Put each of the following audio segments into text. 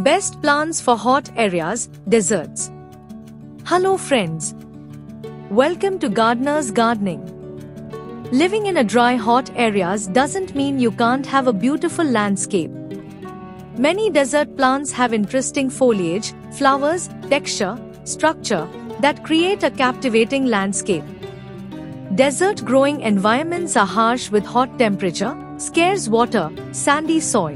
Best plants for hot areas, deserts. Hello friends. Welcome to Gardener's Gardening. Living in a dry, hot areas doesn't mean you can't have a beautiful landscape. Many desert plants have interesting foliage, flowers, texture, structure that create a captivating landscape. Desert growing environments are harsh with hot temperature, scarce water, sandy soil.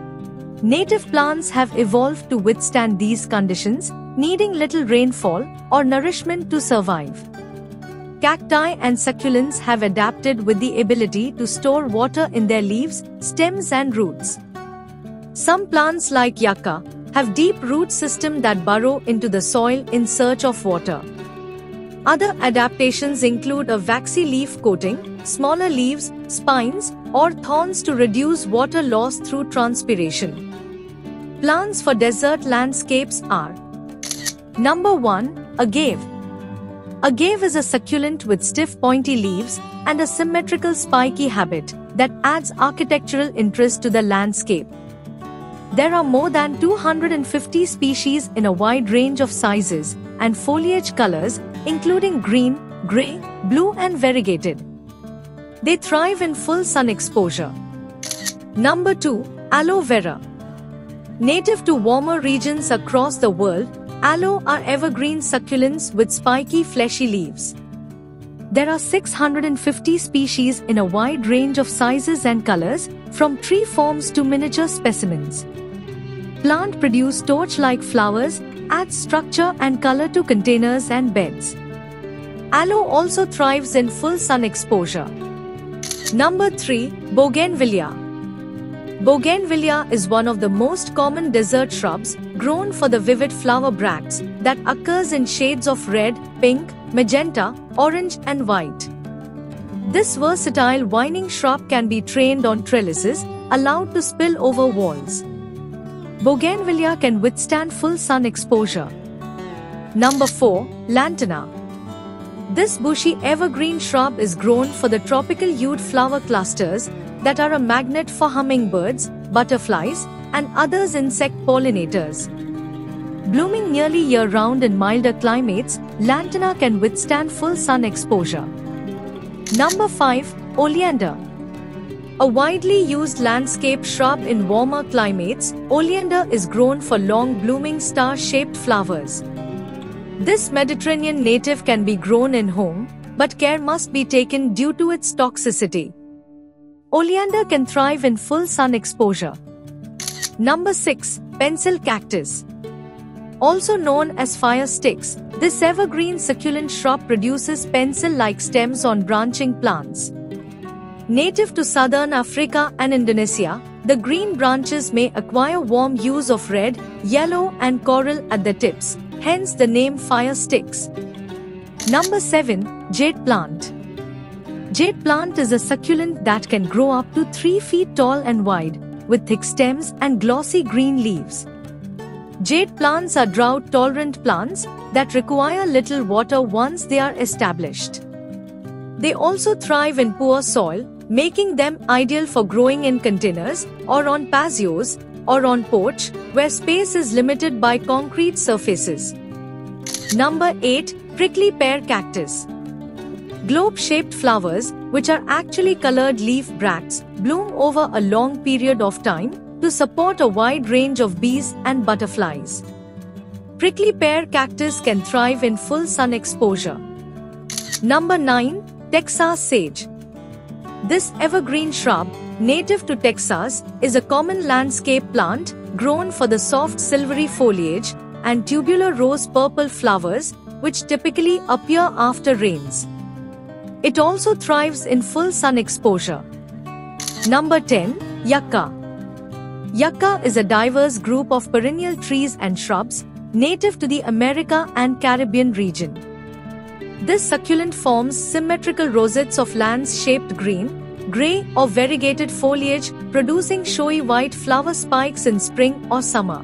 Native plants have evolved to withstand these conditions, needing little rainfall or nourishment to survive. Cacti and succulents have adapted with the ability to store water in their leaves, stems and roots. Some plants like yucca have deep root systems that burrow into the soil in search of water. Other adaptations include a waxy leaf coating, smaller leaves, spines, or thorns to reduce water loss through transpiration. Plants for desert landscapes are: Number 1. Agave. Agave is a succulent with stiff pointy leaves and a symmetrical spiky habit that adds architectural interest to the landscape. There are more than 250 species in a wide range of sizes and foliage colors, including green, gray, blue and variegated. They thrive in full sun exposure. Number 2. Aloe vera. Native to warmer regions across the world, aloe are evergreen succulents with spiky fleshy leaves. There are 650 species in a wide range of sizes and colors, from tree forms to miniature specimens. Plant produce torch-like flowers, adds structure and color to containers and beds. Aloe also thrives in full sun exposure. Number 3. Bougainvillea. Bougainvillea is one of the most common desert shrubs, grown for the vivid flower bracts that occurs in shades of red, pink, magenta, orange and white. This versatile vining shrub can be trained on trellises, allowed to spill over walls. Bougainvillea can withstand full sun exposure. Number 4. Lantana. This bushy evergreen shrub is grown for the tropical hued flower clusters that are a magnet for hummingbirds, butterflies, and others insect pollinators. Blooming nearly year-round in milder climates, lantana can withstand full sun exposure. Number 5. Oleander. A widely used landscape shrub in warmer climates, oleander is grown for long blooming star-shaped flowers. This Mediterranean native can be grown in home, but care must be taken due to its toxicity. Oleander can thrive in full sun exposure. Number 6. Pencil cactus. Also known as fire sticks, this evergreen succulent shrub produces pencil-like stems on branching plants. Native to southern Africa and Indonesia, the green branches may acquire warm hues of red, yellow and coral at the tips, hence the name fire sticks. Number 7. Jade plant. Jade plant is a succulent that can grow up to 3 feet tall and wide, with thick stems and glossy green leaves. Jade plants are drought-tolerant plants that require little water once they are established. They also thrive in poor soil, making them ideal for growing in containers, or on patios, or on porch, where space is limited by concrete surfaces. Number 8. Prickly pear cactus. Globe-shaped flowers, which are actually colored leaf bracts, bloom over a long period of time to support a wide range of bees and butterflies. Prickly pear cactus can thrive in full sun exposure. Number 9. Texas sage. This evergreen shrub, native to Texas, is a common landscape plant grown for the soft silvery foliage and tubular rose-purple flowers, which typically appear after rains. It also thrives in full sun exposure. Number 10. Yucca. Yucca is a diverse group of perennial trees and shrubs, native to the America and Caribbean region. This succulent forms symmetrical rosettes of lance-shaped green, gray or variegated foliage, producing showy white flower spikes in spring or summer.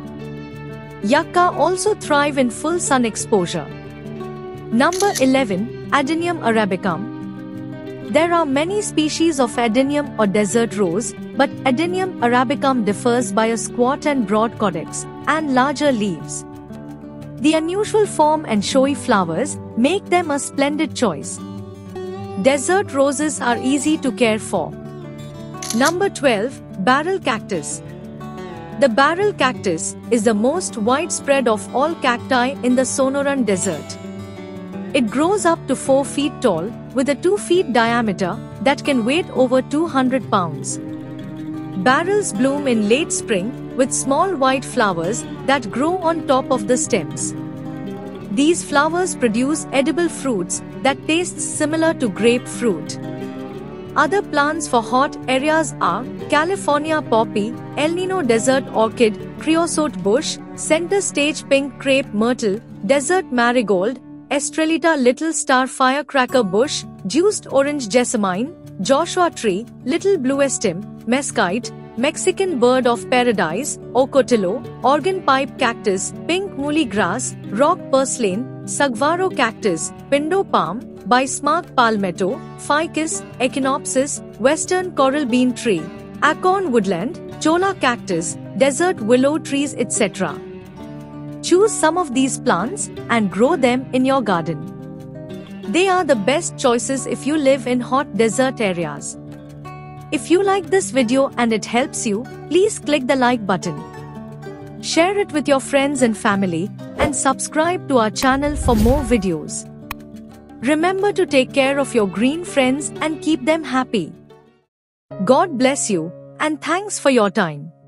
Yucca also thrive in full sun exposure. Number 11. Adenium arabicum. There are many species of Adenium or desert rose, but Adenium arabicum differs by a squat and broad codex and larger leaves. The unusual form and showy flowers make them a splendid choice. Desert roses are easy to care for. Number 12. Barrel cactus. The barrel cactus is the most widespread of all cacti in the Sonoran Desert. It grows up to 4 feet tall with a 2 feet diameter that can weigh over 200 pounds. Barrels bloom in late spring with small white flowers that grow on top of the stems. These flowers produce edible fruits that taste similar to grapefruit. Other plants for hot areas are California poppy, El Nino desert orchid, creosote bush, center stage pink crepe myrtle, desert marigold, Estrellita little star firecracker bush, juiced orange jessamine, Joshua tree, little bluestem, mesquite, Mexican bird of paradise, ocotillo, organ pipe cactus, pink muly grass, rock purslane, saguaro cactus, pindo palm, bismarck palmetto, ficus, echinopsis, western coral bean tree, acorn woodland, cholla cactus, desert willow trees, etc. Choose some of these plants and grow them in your garden. They are the best choices if you live in hot desert areas. If you like this video and it helps you, please click the like button. Share it with your friends and family and subscribe to our channel for more videos. Remember to take care of your green friends and keep them happy. God bless you and thanks for your time.